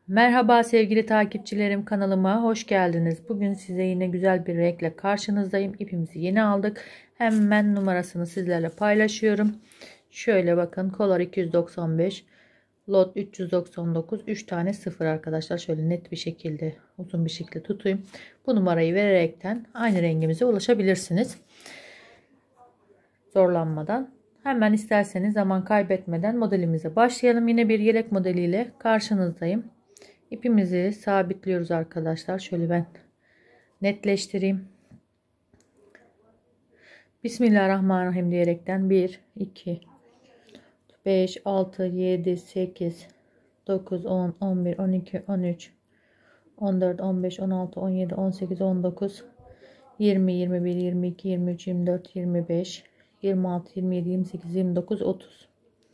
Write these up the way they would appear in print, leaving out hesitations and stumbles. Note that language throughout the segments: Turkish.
Merhaba sevgili takipçilerim, kanalıma hoş geldiniz. Bugün size yine güzel bir renkle karşınızdayım. İpimizi yeni aldık. Hemen numarasını sizlerle paylaşıyorum. Şöyle bakın, Color 295, Lot 399, 3 tane 0 arkadaşlar. Şöyle net bir şekilde, uzun bir şekilde tutayım. Bu numarayı vererekten aynı rengimize ulaşabilirsiniz. Zorlanmadan. Hemen isterseniz zaman kaybetmeden modelimize başlayalım. Yine bir yelek modeliyle karşınızdayım. İpimizi sabitliyoruz arkadaşlar. Şöyle ben netleştireyim. Bismillahirrahmanirrahim diyerekten 1, 2, 5, 6, 7, 8, 9, 10, 11, 12, 13, 14, 15, 16, 17, 18, 19, 20, 21, 22, 23, 24, 25, 26, 27, 28, 29, 30.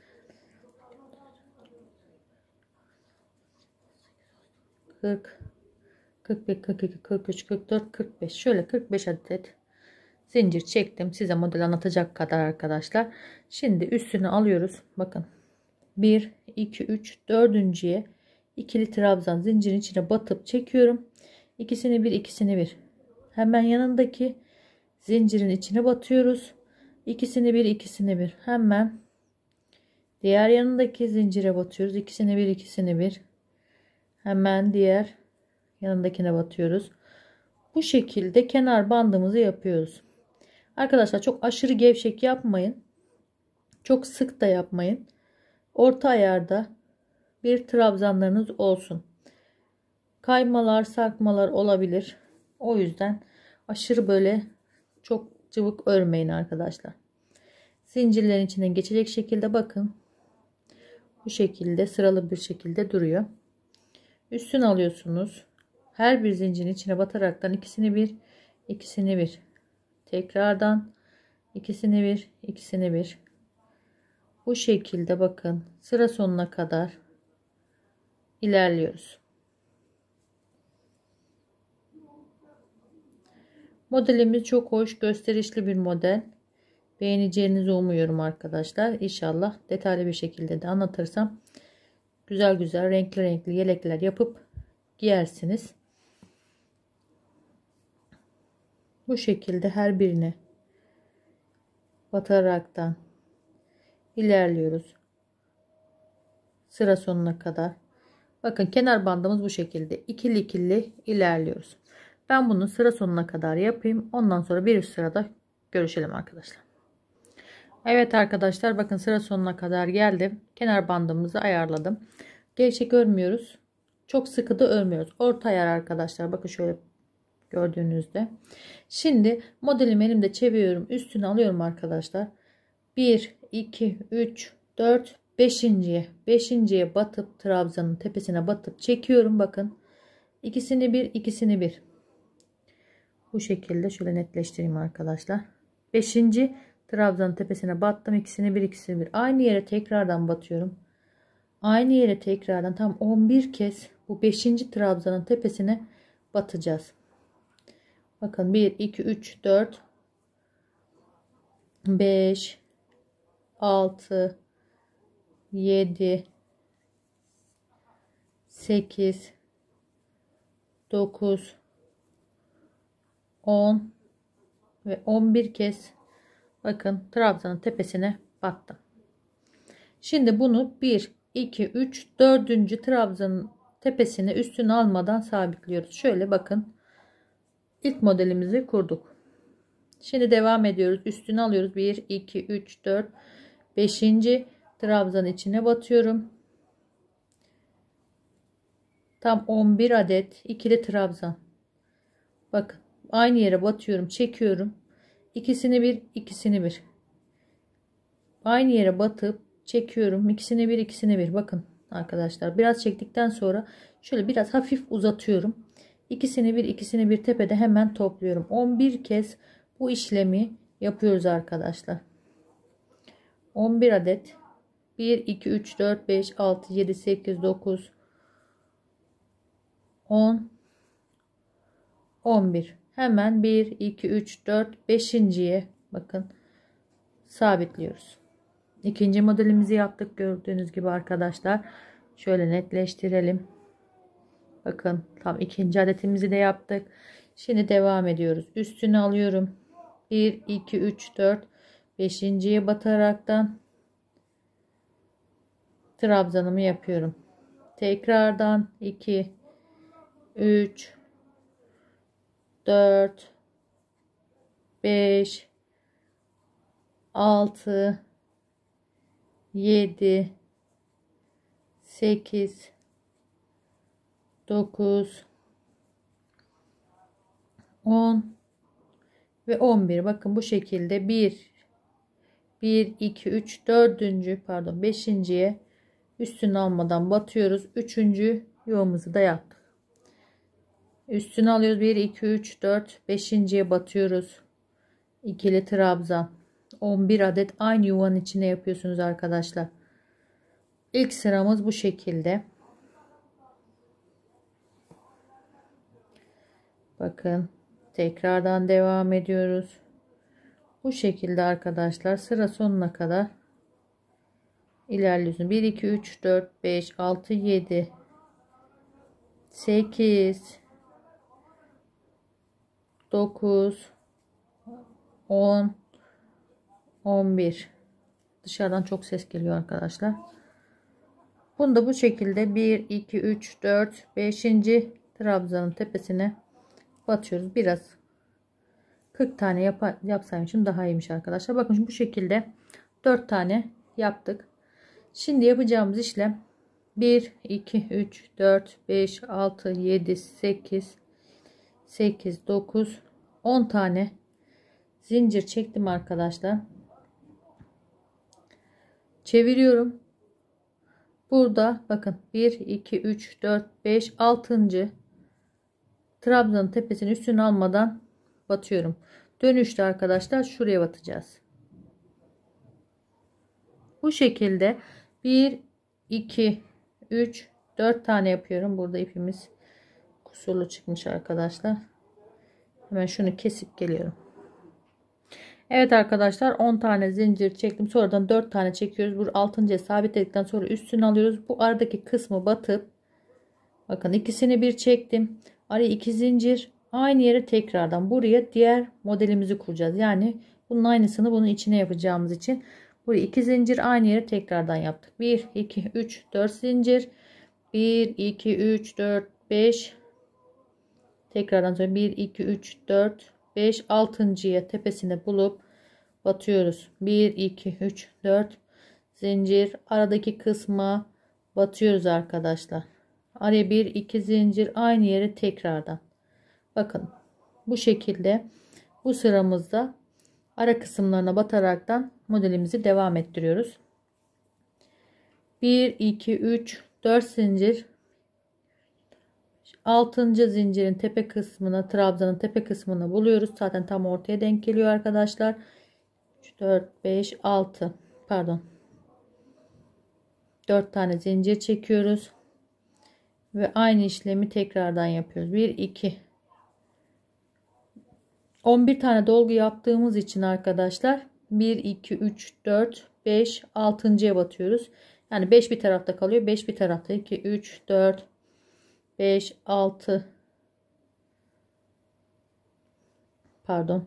40, 41, 42, 43, 44, 45. Şöyle 45 adet zincir çektim. Size model anlatacak kadar arkadaşlar. Şimdi üstünü alıyoruz. Bakın. 1, 2, 3, dördüncüye ikili trabzan zincirin içine batıp çekiyorum. İkisini bir, ikisini bir. Hemen yanındaki zincirin içine batıyoruz. İkisini bir, ikisini bir. Hemen diğer yanındaki zincire batıyoruz. İkisini bir, ikisini bir. Hemen diğer yanındakine batıyoruz. Bu şekilde kenar bandımızı yapıyoruz. Arkadaşlar çok aşırı gevşek yapmayın. Çok sık da yapmayın. Orta ayarda bir trabzanlarınız olsun. Kaymalar, sarkmalar olabilir. O yüzden aşırı böyle çok cıvık örmeyin arkadaşlar. Zincirlerin içinden geçecek şekilde bakın. Bu şekilde sıralı bir şekilde duruyor. Üstünü alıyorsunuz. Her bir zincirin içine bataraktan ikisini bir, ikisini bir. Tekrardan ikisini bir, ikisini bir. Bu şekilde bakın sıra sonuna kadar ilerliyoruz. Modelimiz çok hoş, gösterişli bir model. Beğeneceğinizi umuyorum arkadaşlar. İnşallah detaylı bir şekilde de anlatırsam güzel güzel renkli renkli yelekler yapıp giyersiniz. Bu şekilde her birine bataraktan ilerliyoruz. Sıra sonuna kadar. Bakın kenar bandımız bu şekilde. İkili ikili ilerliyoruz. Ben bunu sıra sonuna kadar yapayım. Ondan sonra bir üst sırada görüşelim arkadaşlar. Evet arkadaşlar, bakın sıra sonuna kadar geldim. Kenar bandımızı ayarladım. Gevşek örmüyoruz. Çok sıkı da örmüyoruz. Orta ayar arkadaşlar. Bakın şöyle gördüğünüzde. Şimdi modelimi elimde çeviriyorum. Üstünü alıyorum arkadaşlar. 1, 2, 3, 4, 5.'ye. 5.'ye batıp trabzanın tepesine batıp çekiyorum. Bakın. İkisini bir, ikisini bir. Bu şekilde şöyle netleştireyim arkadaşlar. 5. trabzanın tepesine battım. İkisini bir, ikisini bir. Aynı yere tekrardan batıyorum. Aynı yere tekrardan tam 11 kez bu 5. trabzanın tepesine batacağız. Bakın 1, 2, 3, 4, 5, 6, 7, 8, 9, 10 ve 11 kez bakın trabzanın tepesine battım. Şimdi bunu 1, 2, 3, 4. trabzanın tepesine üstünü almadan sabitliyoruz. Şöyle bakın. İlk modelimizi kurduk. Şimdi devam ediyoruz. Üstünü alıyoruz. 1, 2, 3, 4, 5. trabzanın içine batıyorum. Tam 11 adet ikili trabzan. Bakın aynı yere batıyorum, çekiyorum. İkisini bir, ikisini bir. Aynı yere batıp çekiyorum. İkisini bir, ikisini bir. Bakın arkadaşlar, biraz çektikten sonra şöyle biraz hafif uzatıyorum. İkisini bir, ikisini bir tepede hemen topluyorum. 11 kez bu işlemi yapıyoruz arkadaşlar. 11 adet. 1, 2, 3, 4, 5, 6, 7, 8, 9, 10, 11. Hemen 1, 2, 3, 4, 5.'ye bakın sabitliyoruz. İkinci modelimizi yaptık gördüğünüz gibi arkadaşlar. Şöyle netleştirelim. Bakın tam ikinci adetimizi de yaptık. Şimdi devam ediyoruz. Üstünü alıyorum. 1 2 3 4 beşinciye bataraktan trabzanımı yapıyorum. Tekrardan 2 3 4 5 6 7 8 9 10 ve 11. Bakın bu şekilde 1 2 3 4. pardon 5.'ye üstünü almadan batıyoruz. 3. yuvamızı da yaptık. Üstünü alıyoruz. 1 2 3 4 5.'ye batıyoruz. İkili trabzan. 11 adet aynı yuvanın içine yapıyorsunuz arkadaşlar. İlk sıramız bu şekilde. Bakın tekrardan devam ediyoruz. Bu şekilde arkadaşlar sıra sonuna kadar ilerliyorsunuz. 1 2 3 4 5 6 7 8 9 10 11. Dışarıdan çok ses geliyor arkadaşlar. Bunu da bu şekilde 1 2 3 4 5. trabzanın tepesine batıyoruz. Biraz 40 tane yapsaymışım daha iyiymiş arkadaşlar. Bakın şimdi bu şekilde 4 tane yaptık. Şimdi yapacağımız işlem 1 2 3 4 5 6 7 8 9 10 tane zincir çektim arkadaşlar. Çeviriyorum. Burada bakın 1 2 3 4 5 6. trabzanın tepesinin üstünü almadan batıyorum. Dönüşte arkadaşlar şuraya batacağız. Bu şekilde 1 2 3 4 tane yapıyorum. Burada ipimiz kusurlu çıkmış arkadaşlar. Hemen şunu kesip geliyorum. Evet arkadaşlar 10 tane zincir çektim. Sonradan 4 tane çekiyoruz. Bu 6.'ya sabitledikten sonra üstünü alıyoruz. Bu aradaki kısmı batıp bakın ikisini bir çektim. Araya 2 zincir, aynı yere tekrardan buraya diğer modelimizi kuracağız. Yani bunun aynısını bunun içine yapacağımız için buraya 2 zincir, aynı yere tekrardan yaptık. 1 2 3 4 zincir, 1 2 3 4 5, tekrardan sonra 1 2 3 4 5, 6.'ya tepesine bulup batıyoruz. 1 2 3 4 zincir, aradaki kısma batıyoruz arkadaşlar. Araya 1 2 zincir, aynı yere tekrardan. Bakın bu şekilde bu sıramızda ara kısımlarına bataraktan modelimizi devam ettiriyoruz. 1 2 3 4 zincir, 6. zincirin tepe kısmına, trabzanın tepe kısmına buluyoruz. Zaten tam ortaya denk geliyor arkadaşlar. 3 4 5 6, pardon, 4 tane zincir çekiyoruz ve aynı işlemi tekrardan yapıyoruz. 1 2 11 tane dolgu yaptığımız için arkadaşlar 1 2 3 4 5 6.'ya batıyoruz. Yani 5 bir tarafta kalıyor, 5 bir tarafta. 2 3 4 5 6, pardon,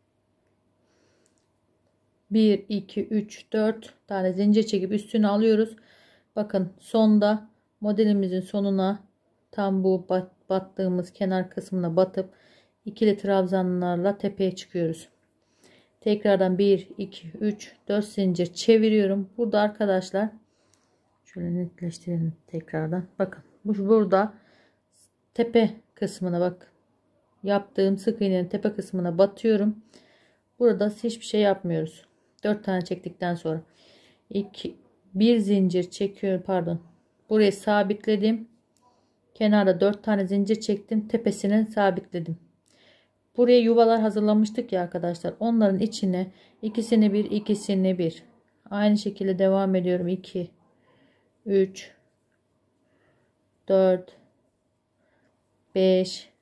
1 2 3 4 tane zincir çekip üstüne alıyoruz. Bakın sonda modelimizin sonuna tam bu battığımız kenar kısmına batıp ikili trabzanlarla tepeye çıkıyoruz. Tekrardan 1 2 3 4 zincir çeviriyorum. Burada arkadaşlar şöyle netleştirelim tekrardan. Bakın burada tepe kısmına bak, yaptığım sık iğnenin tepe kısmına batıyorum. Burada hiçbir şey yapmıyoruz. 4 tane çektikten sonra 1 zincir çekiyorum, pardon, burayı sabitledim. Kenarda 4 tane zincir çektim, tepesine sabitledim. Buraya yuvalar hazırlamıştık ya arkadaşlar, onların içine ikisini bir ikisini bir aynı şekilde devam ediyorum. 2 3 4 5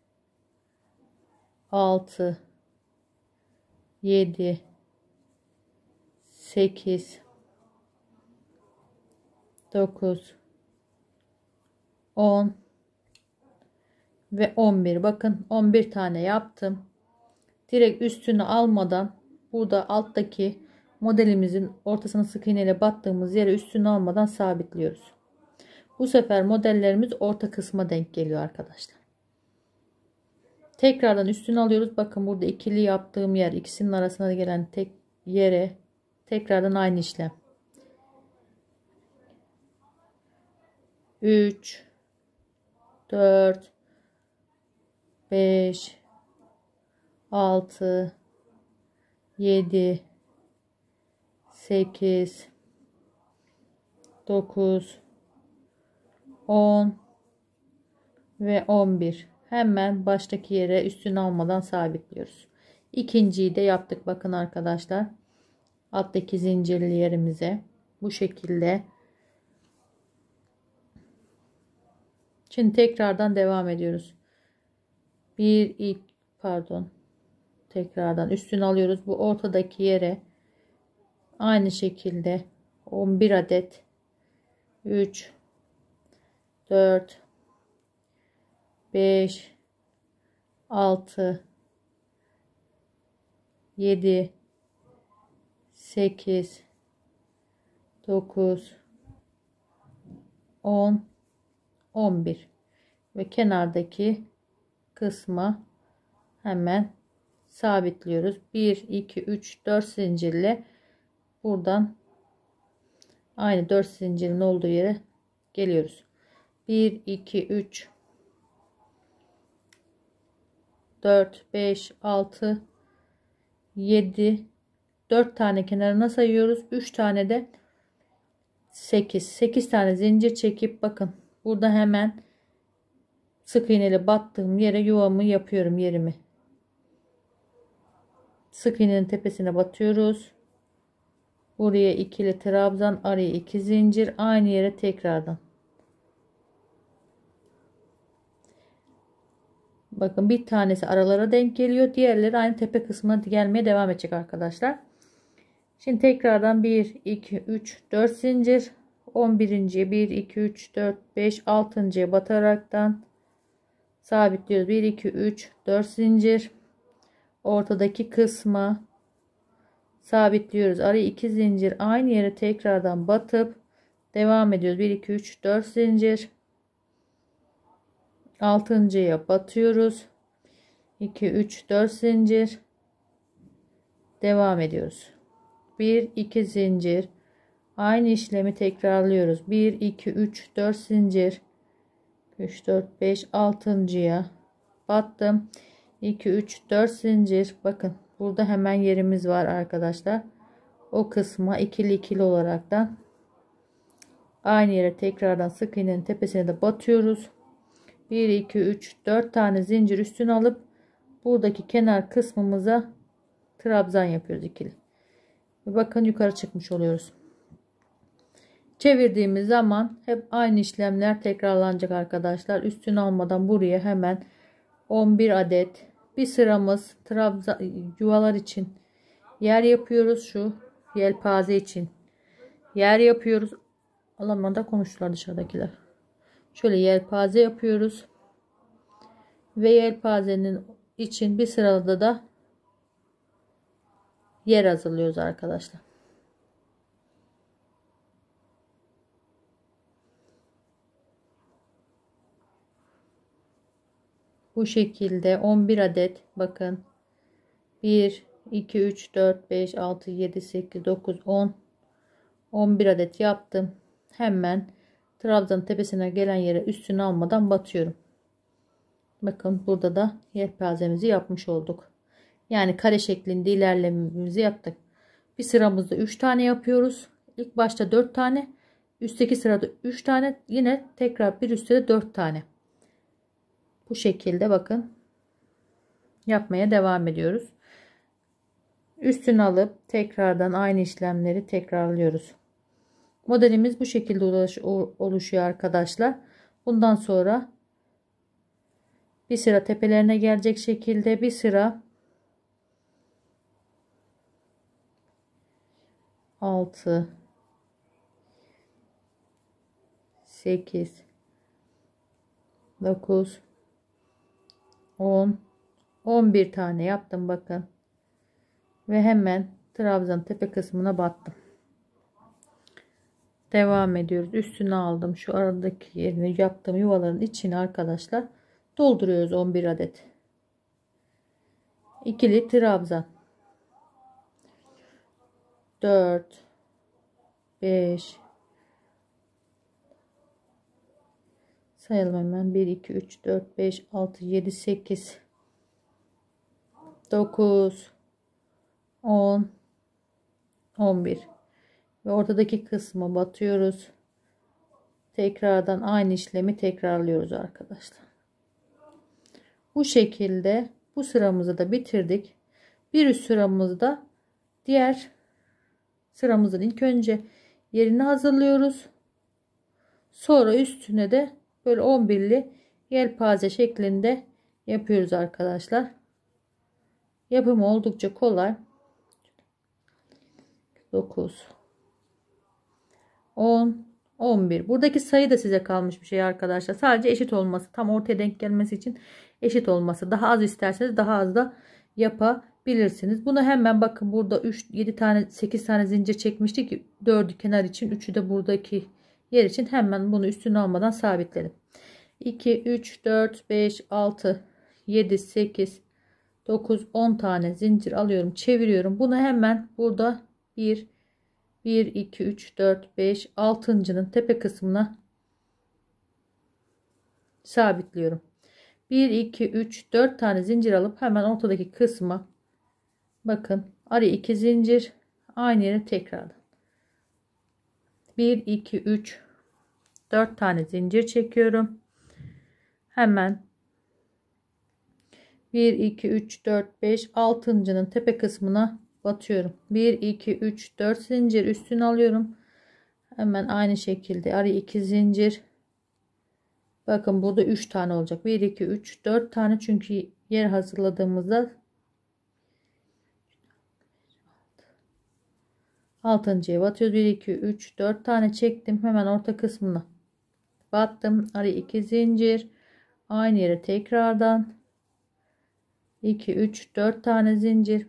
6 7 8 9 10 ve 11. Bakın 11 tane yaptım. Direkt üstünü almadan burada alttaki modelimizin ortasına sık iğne ile battığımız yere üstünü almadan sabitliyoruz. Bu sefer modellerimiz orta kısma denk geliyor arkadaşlar. Tekrardan üstünü alıyoruz. Bakın burada ikili yaptığım yer, ikisinin arasına gelen tek yere tekrardan aynı işlem. 3 4 5 6 7 8 9 10 ve 11. Hemen baştaki yere üstünü almadan sabitliyoruz. İkinciyi de yaptık. Bakın arkadaşlar. Alttaki zincirli yerimize bu şekilde. Şimdi tekrardan devam ediyoruz. Tekrardan üstünü alıyoruz. Bu ortadaki yere aynı şekilde 11 adet 3 4 5 6 7 8 9 10 11 ve kenardaki kısma hemen sabitliyoruz. 1 2 3 4 zincirle buradan aynı 4 zincirin olduğu yere geliyoruz. 1 2 3 4 5 6 7 4 tane kenarına sayıyoruz. 3 tane de 8 tane zincir çekip bakın burada hemen sık iğneyle battığım yere yuvamı yapıyorum, yerimi. Sık iğnenin tepesine batıyoruz. Buraya ikili trabzan, araya 2 zincir, aynı yere tekrardan. Bakın bir tanesi aralara denk geliyor. Diğerleri aynı tepe kısmına gelmeye devam edecek arkadaşlar. Şimdi tekrardan 1 2 3 4 zincir, 11. 1 2 3 4 5 6.'ya bataraktan sabitliyoruz. 1 2 3 4 zincir, ortadaki kısma sabitliyoruz. Araya 2 zincir, aynı yere tekrardan batıp devam ediyoruz. 1 2 3 4 zincir, 6.'ya batıyoruz. 2 3 4 zincir, devam ediyoruz. 1 2 zincir, aynı işlemi tekrarlıyoruz. 1 2 3 4 zincir, 3 4 5 6.'ya battım. 2 3 4 zincir. Bakın burada hemen yerimiz var arkadaşlar. O kısma ikili ikili olaraktan aynı yere tekrardan sık iğnenin tepesine de batıyoruz. 1 2 3 4 tane zincir üstüne alıp buradaki kenar kısmımıza trabzan yapıyoruz, ikili. Ve bakın yukarı çıkmış oluyoruz. Çevirdiğimiz zaman hep aynı işlemler tekrarlanacak arkadaşlar. Üstünü almadan buraya hemen 11 adet bir sıramız trabzan yuvalar için yer yapıyoruz. Şu yelpaze için yer yapıyoruz. Alanlarda konuştular dışarıdakiler. Şöyle yelpaze yapıyoruz ve yelpazenin için bir sırada da yer hazırlıyoruz arkadaşlar. Bu şekilde 11 adet, bakın 1 2 3 4 5 6 7 8 9 10 11 adet yaptım. Hemen trabzanın tepesine gelen yere üstünü almadan batıyorum. Bakın burada da yelpazemizi yapmış olduk. Yani kare şeklinde ilerlememizi yaptık. Bir sıramızda 3 tane yapıyoruz. İlk başta 4 tane, üstteki sırada 3 tane, yine tekrar bir üstte de 4 tane. Bu şekilde bakın yapmaya devam ediyoruz. Üstünü alıp tekrardan aynı işlemleri tekrarlıyoruz. Modelimiz bu şekilde oluşuyor arkadaşlar. Bundan sonra bir sıra tepelerine gelecek şekilde bir sıra 6 8 9 10, 11 tane yaptım bakın. Ve hemen trabzan tepe kısmına battım. Devam ediyoruz. Üstüne aldım. Şu aradaki yerini yaptığım yuvaların içine arkadaşlar dolduruyoruz 11 adet. İkili trabzan. 4, 5, sayalım hemen. 1, 2, 3, 4, 5, 6, 7, 8, 9, 10, 11 ve ortadaki kısma batıyoruz. Tekrardan aynı işlemi tekrarlıyoruz arkadaşlar. Bu şekilde bu sıramızı da bitirdik. Bir üst sıramızda diğer sıramızın ilk önce yerini hazırlıyoruz. Sonra üstüne de böyle 11'li yelpaze şeklinde yapıyoruz arkadaşlar. Yapımı oldukça kolay. 9, 10, 11. Buradaki sayı da size kalmış bir şey arkadaşlar. Sadece eşit olması, tam ortaya denk gelmesi için eşit olması. Daha az isterseniz daha az da yapabilirsiniz. Bunu hemen bakın, burada 7 tane 8 tane zincir çekmiştik. 4'ü kenar için, 3'ü de buradaki yer için. Hemen bunu üstüne almadan sabitledim. 2, 3, 4, 5, 6, 7, 8, 9, 10 tane zincir alıyorum, çeviriyorum. Bunu hemen burada 1, 2, 3, 4, 5, 6.'nın tepe kısmına sabitliyorum. 1, 2, 3, 4 tane zincir alıp hemen ortadaki kısma bakın, araya 2 zincir, aynı yere tekrardan 1, 2, 3, 4 tane zincir çekiyorum. Hemen 1, 2, 3, 4, 5, 6.'nın tepe kısmına batıyorum. 1, 2, 3, 4 zincir üstüne alıyorum. Hemen aynı şekilde araya 2 zincir. Bakın burada 3 tane olacak. 1, 2, 3, 4 tane, çünkü yer hazırladığımızda 6.'ya batıyoruz. 1, 2, 3, 4 tane çektim. Hemen orta kısmına battım. Araya 2 zincir. Aynı yere tekrardan 2, 3, 4 tane zincir.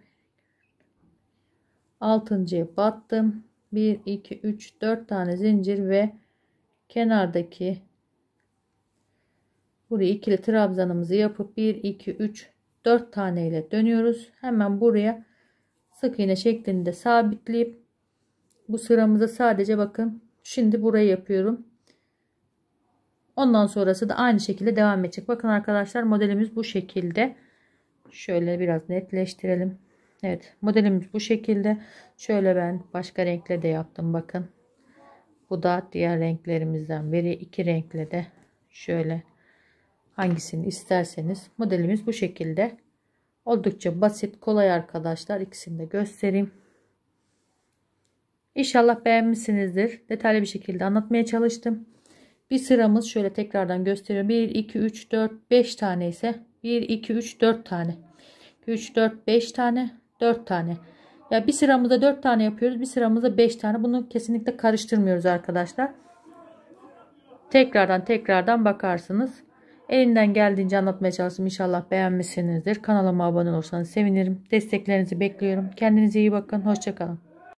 6.'ya battım. 1, 2, 3, 4 tane zincir ve kenardaki buraya ikili trabzanımızı yapıp 1, 2, 3, 4 tane ile dönüyoruz. Hemen buraya sık iğne şeklinde sabitleyip bu sıramıza sadece bakın şimdi burayı yapıyorum. Ondan sonrası da aynı şekilde devam edecek. Bakın arkadaşlar, modelimiz bu şekilde. Şöyle biraz netleştirelim. Evet, modelimiz bu şekilde. Şöyle ben başka renkle de yaptım bakın. Bu da diğer renklerimizden biri. İki renkle de şöyle hangisini isterseniz. Modelimiz bu şekilde. Oldukça basit, kolay arkadaşlar. İkisini de göstereyim. İnşallah beğenmişsinizdir. Detaylı bir şekilde anlatmaya çalıştım. Bir sıramız şöyle tekrardan gösteriyorum. 1, 2, 3, 4, 5 tane ise 1, 2, 3, 4 tane. 3, 4, 5 tane, 4 tane. Ya bir sıramızda 4 tane yapıyoruz. Bir sıramızda 5 tane. Bunu kesinlikle karıştırmıyoruz arkadaşlar. Tekrardan bakarsınız. Elinden geldiğince anlatmaya çalıştım. İnşallah beğenmişsinizdir. Kanalıma abone olursanız sevinirim. Desteklerinizi bekliyorum. Kendinize iyi bakın. Hoşça kalın.